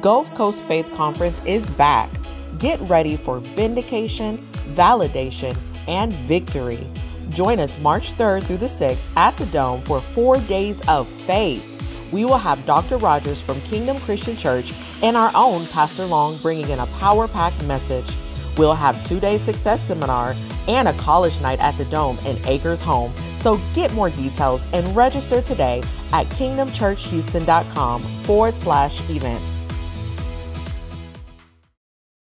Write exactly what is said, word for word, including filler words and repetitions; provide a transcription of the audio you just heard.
Gulf Coast Faith Conference is back. Get ready for vindication, validation, and victory. Join us March third through the sixth at the Dome for four days of faith. We will have Doctor Rogers from Kingdom Christian Church and our own Pastor Long bringing in a power-packed message. We'll have two-day success seminar and a college night at the Dome in Acres Home. So get more details and register today at kingdomchurchhouston.com forward slash events.